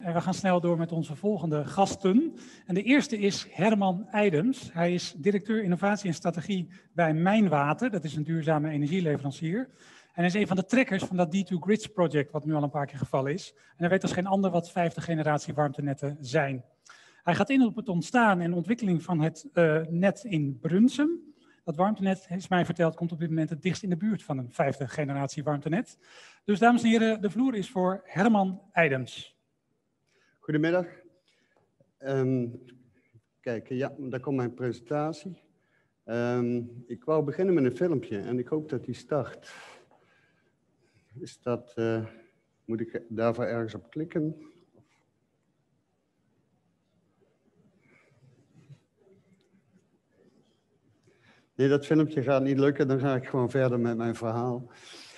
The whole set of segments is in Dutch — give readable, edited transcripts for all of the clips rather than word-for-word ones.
En we gaan snel door met onze volgende gasten. En de eerste is Herman Eidens. Hij is directeur innovatie en strategie bij Mijnwater. Dat is een duurzame energieleverancier. En hij is een van de trekkers van dat D2 Grids project, wat nu al een paar keer gevallen is. En hij weet als geen ander wat vijfde generatie warmtenetten zijn. Hij gaat in op het ontstaan en ontwikkeling van het net in Brunsum. Dat warmtenet, is mij verteld, komt op dit moment het dichtst in de buurt van een vijfde generatie warmtenet. Dus dames en heren, de vloer is voor Herman Eidens. Goedemiddag. Kijk, ja, daar komt mijn presentatie. Ik wou beginnen met een filmpje en ik hoop dat die start. Is dat, moet ik daarvoor ergens op klikken? Nee, dat filmpje gaat niet lukken, dan ga ik gewoon verder met mijn verhaal.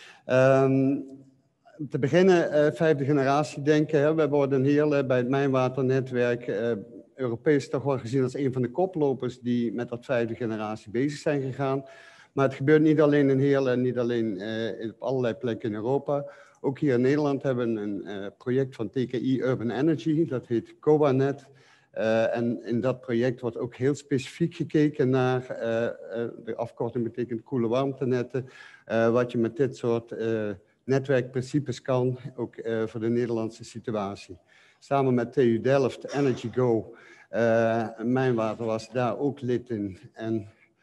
Te beginnen, vijfde generatie denken. Hè. We worden hier bij het Mijnwaternetwerk Europees toch wel gezien als een van de koplopers die met dat vijfde generatie bezig zijn gegaan. Maar het gebeurt niet alleen in Heerlen en niet alleen op allerlei plekken in Europa. Ook hier in Nederland hebben we een project van TKI Urban Energy, dat heet COANet. En in dat project wordt ook heel specifiek gekeken naar, de afkorting betekent koele warmtenetten, wat je met dit soort netwerkprincipes kan, ook voor de Nederlandse situatie. Samen met TU Delft, EnergyGo, Mijnwater was daar ook lid in en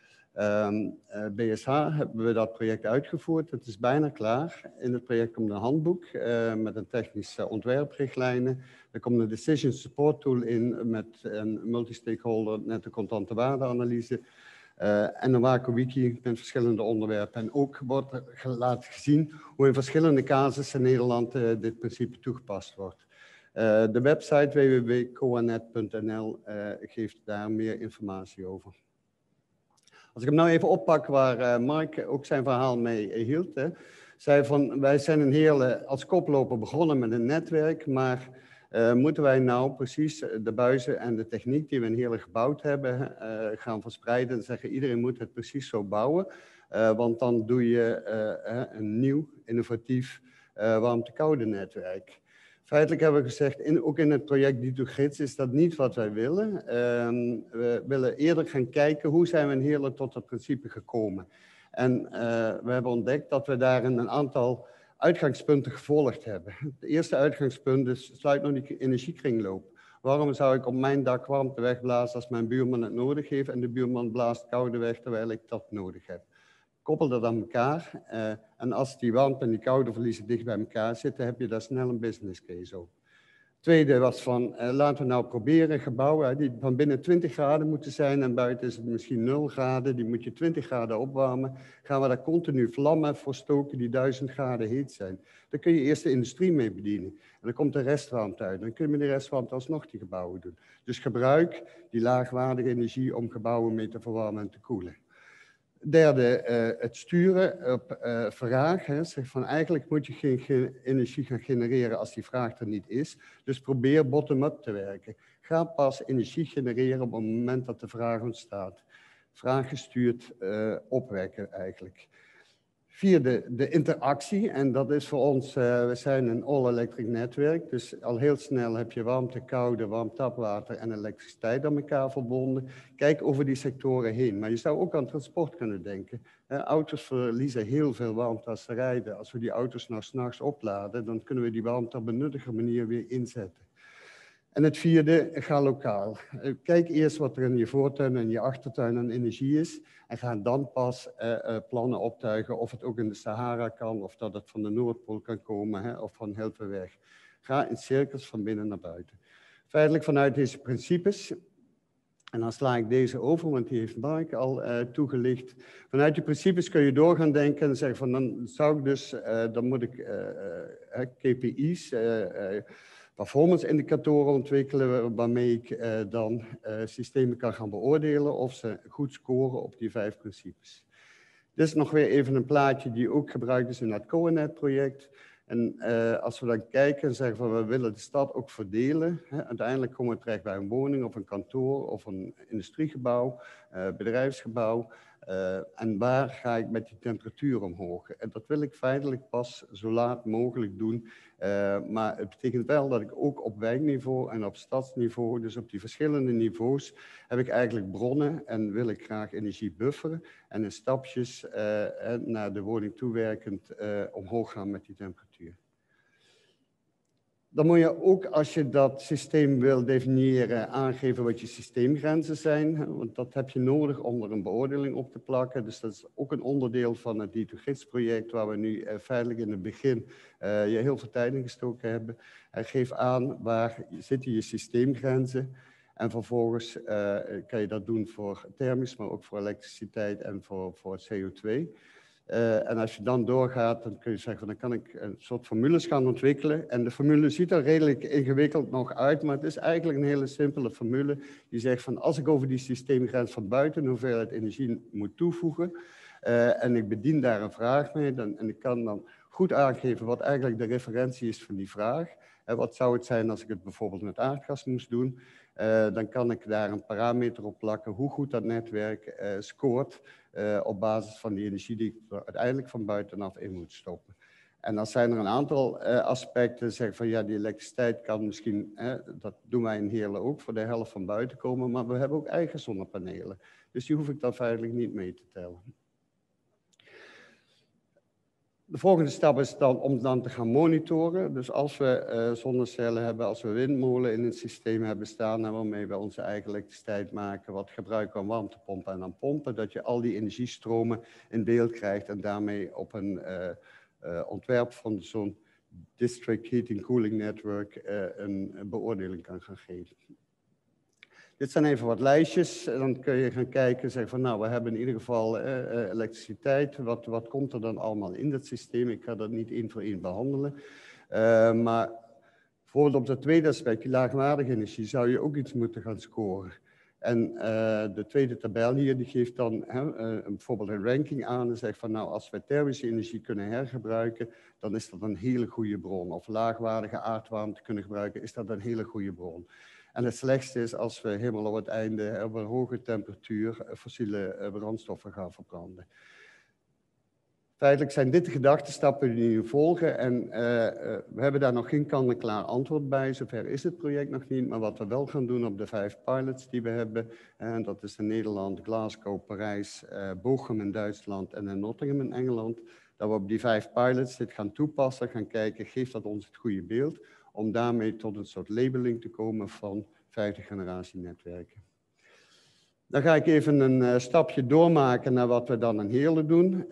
BSH hebben we dat project uitgevoerd. Het is bijna klaar. In het project komt een handboek met een technische ontwerprichtlijnen. Er komt een decision support tool in met een multi-stakeholder netto contante waardeanalyse. En een WACO-wiki met verschillende onderwerpen. En ook wordt er laten zien hoe in verschillende casussen in Nederland dit principe toegepast wordt. De website www.coanet.nl geeft daar meer informatie over. Als ik hem nou even oppak waar Mark ook zijn verhaal mee hield. Hè, zei van, wij zijn in Heerlen als koploper begonnen met een netwerk, maar moeten wij nou precies de buizen en de techniek die we in Heerlen gebouwd hebben gaan verspreiden en zeggen iedereen moet het precies zo bouwen, want dan doe je een nieuw, innovatief warmte-koude netwerk. Feitelijk hebben we gezegd, ook in het project D2 Grids is dat niet wat wij willen. We willen eerder gaan kijken hoe zijn we in Heerlen tot dat principe gekomen. En we hebben ontdekt dat we daarin een aantal uitgangspunten gevolgd hebben. Het eerste uitgangspunt is, sluit nog die energiekringloop. Waarom zou ik op mijn dak warmte wegblazen als mijn buurman het nodig heeft en de buurman blaast koude weg terwijl ik dat nodig heb? Koppel dat aan elkaar en als die warmte en die koude verliezen dicht bij elkaar zitten, heb je daar snel een business case op. Tweede was van, laten we nou proberen gebouwen die van binnen 20 graden moeten zijn en buiten is het misschien 0 graden, die moet je 20 graden opwarmen. Gaan we daar continu vlammen voor stoken die 1000 graden heet zijn. Dan kun je eerst de industrie mee bedienen en dan komt de restwarmte uit. Dan kun je met de restwarmte alsnog die gebouwen doen. Dus gebruik die laagwaardige energie om gebouwen mee te verwarmen en te koelen. Derde, het sturen op vraag. Zeg van eigenlijk moet je geen energie gaan genereren als die vraag er niet is. Dus probeer bottom-up te werken. Ga pas energie genereren op het moment dat de vraag ontstaat. Vraaggestuurd opwekken eigenlijk. Vierde, de interactie. En dat is voor ons, we zijn een all-electric netwerk. Dus al heel snel heb je warmte, koude, warm tapwater en elektriciteit aan elkaar verbonden. Kijk over die sectoren heen. Maar je zou ook aan transport kunnen denken. Auto's verliezen heel veel warmte als ze rijden. Als we die auto's nou 's nachts opladen, dan kunnen we die warmte op een nuttige manier weer inzetten. En het vierde, ga lokaal. Kijk eerst wat er in je voortuin en je achtertuin aan energie is. En ga dan pas plannen optuigen of het ook in de Sahara kan. Of dat het van de Noordpool kan komen of van heel ver weg. Ga in cirkels van binnen naar buiten. Feitelijk vanuit deze principes. En dan sla ik deze over, want die heeft Mark al toegelicht. Vanuit die principes kun je door gaan denken en zeggen van dan zou ik dus, dan moet ik KPI's, performance-indicatoren ontwikkelen waarmee ik dan systemen kan gaan beoordelen of ze goed scoren op die 5 principes. Dit is nog weer even een plaatje die ook gebruikt is in het COANet-project. En als we dan kijken en zeggen van we willen de stad ook verdelen, uiteindelijk komen we terecht bij een woning of een kantoor of een industriegebouw, bedrijfsgebouw. En waar ga ik met die temperatuur omhoog? En dat wil ik feitelijk pas zo laat mogelijk doen. Maar het betekent wel dat ik ook op wijkniveau en op stadsniveau, dus op die verschillende niveaus, heb ik eigenlijk bronnen en wil ik graag energie bufferen. En in stapjes naar de woning toewerkend omhoog gaan met die temperatuur. Dan moet je ook, als je dat systeem wil definiëren, aangeven wat je systeemgrenzen zijn. Want dat heb je nodig om er een beoordeling op te plakken. Dus dat is ook een onderdeel van het D2Gids-project, waar we nu feitelijk in het begin je heel veel tijd in gestoken hebben. Geef aan waar zitten je systeemgrenzen. En vervolgens kan je dat doen voor thermisch, maar ook voor elektriciteit en voor CO2. En als je dan doorgaat, dan kun je zeggen, van, dan kan ik een soort formules gaan ontwikkelen. En de formule ziet er redelijk ingewikkeld nog uit, maar het is eigenlijk een hele simpele formule. Die zegt van, als ik over die systeemgrens van buiten een hoeveelheid energie moet toevoegen, en ik bedien daar een vraag mee, en ik kan dan goed aangeven wat eigenlijk de referentie is van die vraag. Wat zou het zijn als ik het bijvoorbeeld met aardgas moest doen? Dan kan ik daar een parameter op plakken hoe goed dat netwerk scoort op basis van die energie die ik er uiteindelijk van buitenaf in moet stoppen. En dan zijn er een aantal aspecten, zeggen van ja, die elektriciteit kan misschien, dat doen wij in Heerlen ook, voor de helft van buiten komen, maar we hebben ook eigen zonnepanelen. Dus die hoef ik dan feitelijk niet mee te tellen. De volgende stap is dan om dan te gaan monitoren. Dus als we zonnecellen hebben, als we windmolen in het systeem hebben staan en waarmee we onze eigen elektriciteit maken, wat gebruik aan warmtepompen en aan pompen, dat je al die energiestromen in beeld krijgt en daarmee op een ontwerp van zo'n District Heating Cooling Network een beoordeling kan gaan geven. Dit zijn even wat lijstjes. Dan kun je gaan kijken, zeggen van nou, we hebben in ieder geval elektriciteit. Wat komt er dan allemaal in dat systeem? Ik ga dat niet één voor één behandelen. Maar bijvoorbeeld op dat tweede aspect, die laagwaardige energie, zou je ook iets moeten gaan scoren. En de tweede tabel hier, die geeft dan bijvoorbeeld een ranking aan en zegt van nou, als we thermische energie kunnen hergebruiken, dan is dat een hele goede bron. Of laagwaardige aardwarmte kunnen gebruiken, is dat een hele goede bron. En het slechtste is als we helemaal op het einde op een hoge temperatuur fossiele brandstoffen gaan verbranden. Feitelijk zijn dit de gedachtenstappen die nu volgen en we hebben daar nog geen kant-en-klaar antwoord bij. Zover is het project nog niet, maar wat we wel gaan doen op de 5 pilots die we hebben, en dat is in Nederland, Glasgow, Parijs, Bochum in Duitsland en in Nottingham in Engeland, dat we op die 5 pilots dit gaan toepassen, gaan kijken, geeft dat ons het goede beeld, om daarmee tot een soort labeling te komen van 5e generatie netwerken. Dan ga ik even een stapje doormaken naar wat we dan in Heerlen doen.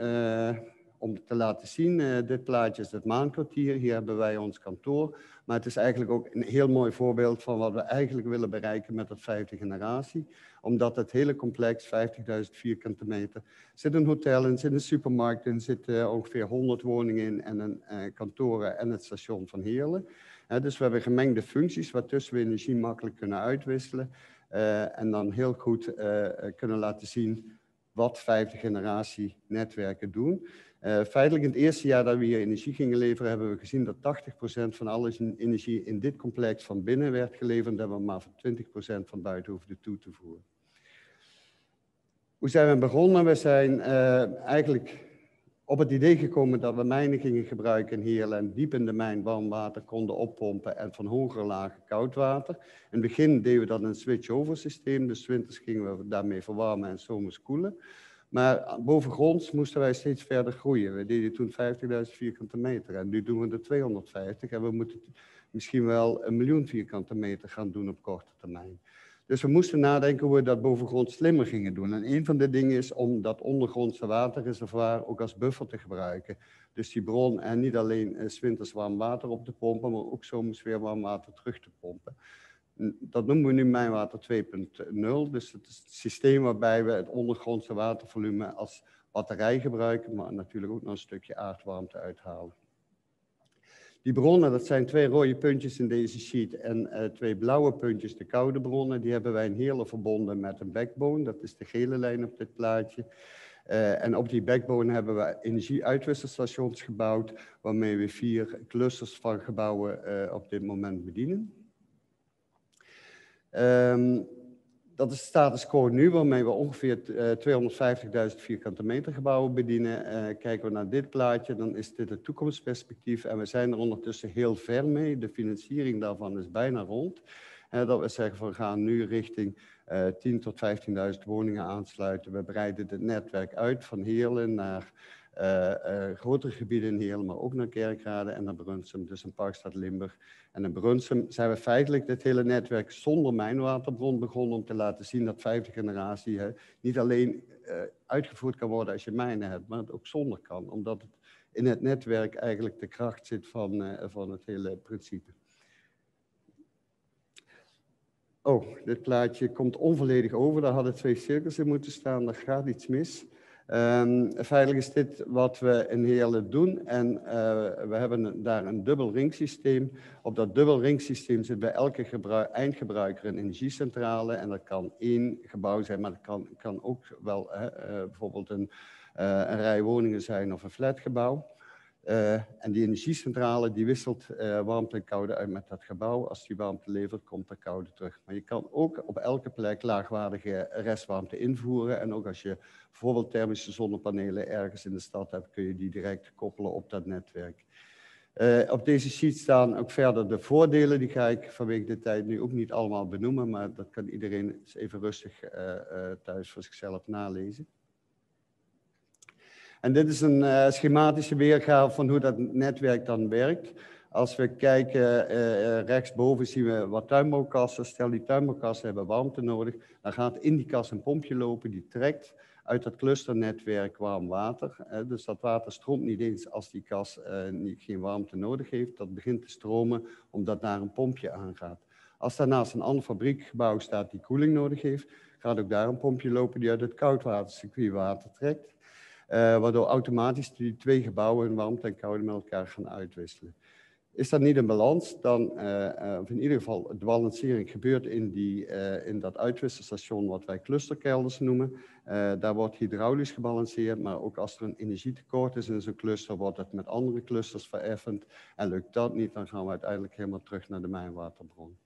Om te laten zien, dit plaatje is het Maankwartier, hier hebben wij ons kantoor. Maar het is eigenlijk ook een heel mooi voorbeeld van wat we eigenlijk willen bereiken met dat 5e generatie. Omdat het hele complex, 50.000 vierkante meter, zit een hotel in, zit een supermarkt in, zit ongeveer 100 woningen in en een kantoren en het station van Heerlen. Dus we hebben gemengde functies waartussen we energie makkelijk kunnen uitwisselen. En dan heel goed kunnen laten zien wat 5e generatie netwerken doen. Feitelijk in het eerste jaar dat we hier energie gingen leveren, hebben we gezien dat 80% van alle energie in dit complex van binnen werd geleverd. Dat we maar voor 20% van buiten hoefden toe te voeren. Hoe zijn we begonnen? We zijn eigenlijk op het idee gekomen dat we mijnen gingen gebruiken in Heerlen en diep in de mijn warm water konden oppompen en van hogere lagen koud water. In het begin deden we dat in een switch-over systeem, dus 's winters gingen we daarmee verwarmen en 's zomers koelen. Maar bovengronds moesten wij steeds verder groeien. We deden toen 50.000 vierkante meter en nu doen we er 250 en we moeten misschien wel 1 miljoen vierkante meter gaan doen op korte termijn. Dus we moesten nadenken hoe we dat bovengrond slimmer gingen doen. En een van de dingen is om dat ondergrondse waterreservoir ook als buffer te gebruiken. Dus die bron en niet alleen 's winters warm water op te pompen, maar ook zomers weer warm water terug te pompen. Dat noemen we nu Mijnwater 2.0. Dus het is het systeem waarbij we het ondergrondse watervolume als batterij gebruiken, maar natuurlijk ook nog een stukje aardwarmte uithalen. Die bronnen, dat zijn 2 rode puntjes in deze sheet en 2 blauwe puntjes, de koude bronnen. Die hebben wij in Heerlen verbonden met een backbone. Dat is de gele lijn op dit plaatje. En op die backbone hebben we energieuitwisselstations gebouwd, waarmee we 4 clusters van gebouwen op dit moment bedienen. Dat is de status quo nu, waarmee we ongeveer 250.000 vierkante meter gebouwen bedienen. Kijken we naar dit plaatje, dan is dit het toekomstperspectief. En we zijn er ondertussen heel ver mee. De financiering daarvan is bijna rond. Dat we zeggen, we gaan nu richting 10.000 tot 15.000 woningen aansluiten. We breiden het netwerk uit van Heerlen naar grotere gebieden in Heerlen, maar ook naar Kerkrade en naar Brunsum, dus in Parkstad Limburg. En in Brunsum zijn we feitelijk dit hele netwerk zonder mijnwaterbron begonnen om te laten zien dat vijfde generatie niet alleen uitgevoerd kan worden als je mijnen hebt, maar het ook zonder kan, omdat het in het netwerk eigenlijk de kracht zit van het hele principe. Oh, dit plaatje komt onvolledig over. Daar hadden 2 cirkels in moeten staan. Daar gaat iets mis. Feitelijk is dit wat we in Heerlen doen. En we hebben daar een dubbel ringsysteem. Op dat dubbel ringsysteem zit bij elke eindgebruiker een energiecentrale. En dat kan 1 gebouw zijn, maar dat kan ook wel bijvoorbeeld een rij woningen zijn of een flatgebouw. En die energiecentrale die wisselt warmte en koude uit met dat gebouw. Als die warmte levert, komt er koude terug. Maar je kan ook op elke plek laagwaardige restwarmte invoeren. En ook als je bijvoorbeeld thermische zonnepanelen ergens in de stad hebt, kun je die direct koppelen op dat netwerk. Op deze sheet staan ook verder de voordelen. Die ga ik vanwege de tijd nu ook niet allemaal benoemen. Maar dat kan iedereen eens even rustig thuis voor zichzelf nalezen. En dit is een schematische weergave van hoe dat netwerk dan werkt. Als we kijken rechtsboven zien we wat tuinbouwkassen. Stel die tuinbouwkassen hebben warmte nodig. Dan gaat in die kas een pompje lopen die trekt uit dat clusternetwerk warm water. Dus dat water stroomt niet eens als die kas geen warmte nodig heeft. Dat begint te stromen omdat daar een pompje aangaat. Als daarnaast een ander fabriekgebouw staat die koeling nodig heeft, gaat ook daar een pompje lopen die uit het koudwatercircuit water trekt. Waardoor automatisch die 2 gebouwen hun warmte en koude met elkaar gaan uitwisselen. Is dat niet in balans, dan, of in ieder geval de balancering gebeurt in dat uitwisselstation wat wij clusterkelders noemen. Daar wordt hydraulisch gebalanceerd, maar ook als er een energietekort is in zo'n cluster, wordt het met andere clusters vereffend. En lukt dat niet, dan gaan we uiteindelijk helemaal terug naar de mijnwaterbron.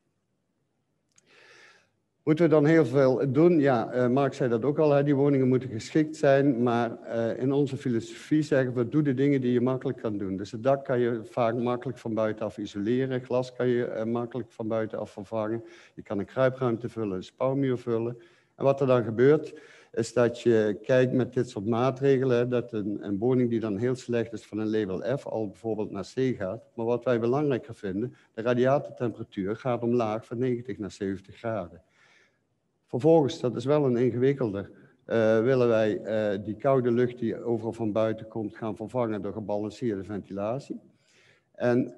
Moeten we dan heel veel doen? Ja, Mark zei dat ook al, die woningen moeten geschikt zijn, maar in onze filosofie zeggen we, doe de dingen die je makkelijk kan doen. Dus het dak kan je vaak makkelijk van buitenaf isoleren, glas kan je makkelijk van buitenaf vervangen. Je kan een kruipruimte vullen, een spouwmuur vullen. En wat er dan gebeurt, is dat je kijkt met dit soort maatregelen, dat een woning die dan heel slecht is van een label F al bijvoorbeeld naar C gaat. Maar wat wij belangrijker vinden, de radiatortemperatuur gaat omlaag van 90 naar 70 graden. Vervolgens, dat is wel een ingewikkelder, willen wij die koude lucht die overal van buiten komt gaan vervangen door gebalanceerde ventilatie. En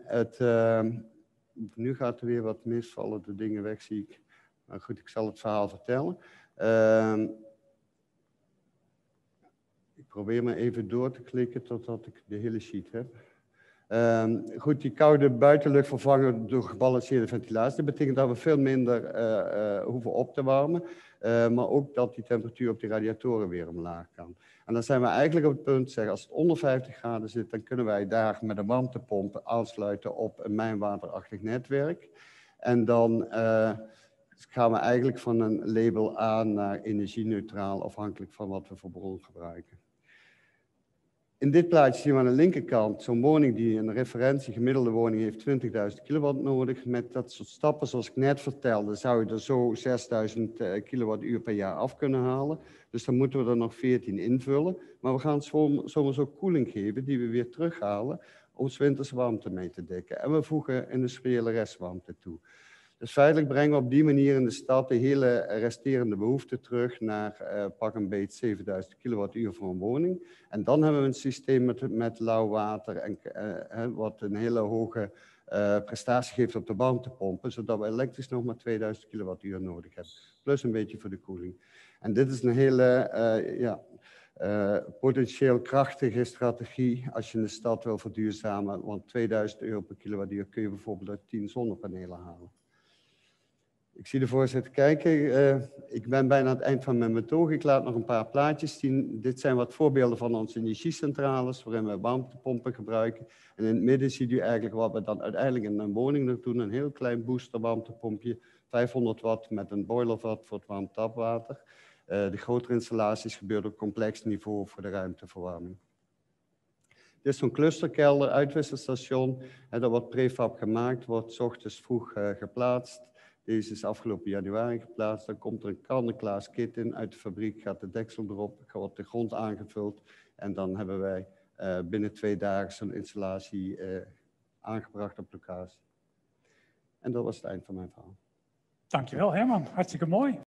nu gaat er weer wat mis, vallen de dingen weg zie ik. Maar goed, ik zal het verhaal vertellen. Ik probeer maar even door te klikken totdat ik de hele sheet heb. Goed, die koude buitenlucht vervangen door gebalanceerde ventilatie. Dat betekent dat we veel minder hoeven op te warmen. Maar ook dat die temperatuur op die radiatoren weer omlaag kan. En dan zijn we eigenlijk op het punt, zeg, als het onder 50 graden zit, dan kunnen wij daar met een warmtepomp aansluiten op een mijnwaterachtig netwerk. En dan gaan we eigenlijk van een label A naar energie-neutraal, afhankelijk van wat we voor bron gebruiken. In dit plaatje zien we aan de linkerkant zo'n woning die een referentie gemiddelde woning heeft 20.000 kilowatt nodig. Met dat soort stappen zoals ik net vertelde zou je er zo 6.000 kilowattuur per jaar af kunnen halen. Dus dan moeten we er nog 14 invullen. Maar we gaan soms ook koeling geven die we weer terughalen om 's winters warmte mee te dekken. En we voegen industriële restwarmte toe. Dus feitelijk brengen we op die manier in de stad de hele resterende behoefte terug naar pak een beetje 7000 kilowattuur voor een woning. En dan hebben we een systeem met lauw water, en, wat een hele hoge prestatie geeft op de warmtepompen, zodat we elektrisch nog maar 2000 kilowattuur nodig hebben. Plus een beetje voor de koeling. En dit is een hele potentieel krachtige strategie als je in de stad wil verduurzamen. Want 2000 euro per kilowattuur kun je bijvoorbeeld uit 10 zonnepanelen halen. Ik zie de voorzitter kijken. Ik ben bijna aan het eind van mijn betoog. Ik laat nog een paar plaatjes zien. Dit zijn wat voorbeelden van onze energiecentrales, waarin we warmtepompen gebruiken. En in het midden ziet u eigenlijk wat we dan uiteindelijk in een woning nog doen. Een heel klein booster warmtepompje, 500 watt met een boilervat voor het warm tapwater. De grotere installaties gebeuren op complex niveau voor de ruimteverwarming. Dit is zo'n clusterkelder, uitwisselstation. Dat wordt prefab gemaakt, wordt 's ochtends vroeg geplaatst. Deze is afgelopen januari geplaatst. Dan komt er een kant-en-klaar kit in uit de fabriek, gaat de deksel erop, wordt de grond aangevuld. En dan hebben wij binnen 2 dagen zo'n installatie aangebracht op locatie. En dat was het eind van mijn verhaal. Dankjewel Herman, hartstikke mooi.